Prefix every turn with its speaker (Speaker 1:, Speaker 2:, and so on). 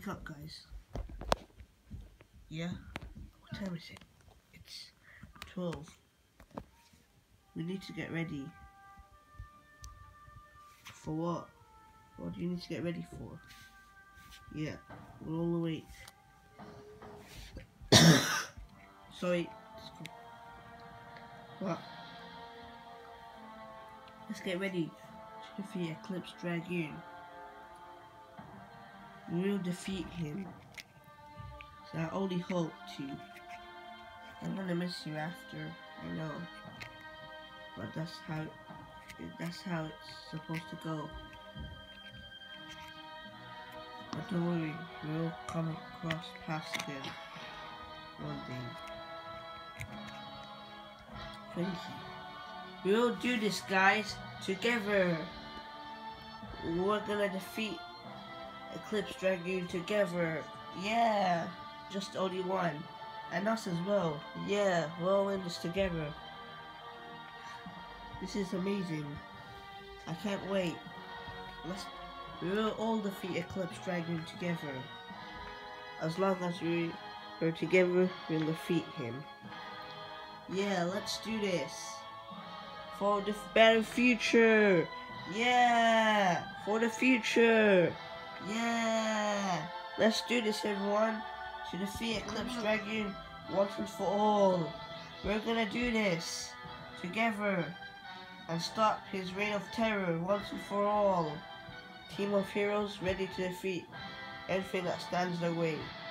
Speaker 1: wake up, guys. Yeah? What time is it? It's 12. We need to get ready. For what? What do you need to get ready for? Yeah, we're all awake. Sorry. What? Let's get ready to defeat Eclipse Dragoon. We will defeat him. So I only hope to. I'm gonna miss you after, I know. But that's how it's supposed to go. But don't worry, we'll come across paths again one day. Thank you. We'll do this, guys, together. We're gonna defeat Eclipse Dragoon together. Yeah, just only one. And us as well. Yeah, we're all in this together. This is amazing. I can't wait. We will all defeat Eclipse Dragoon together. As long as we're together, we'll defeat him. Yeah, let's do this. For the better future. Yeah, for the future. Yeah. Let's do this, everyone. To defeat Eclipse Dragoon once and for all. We're gonna do this together and stop his reign of terror once and for all. Team of heroes ready to defeat anything that stands their way.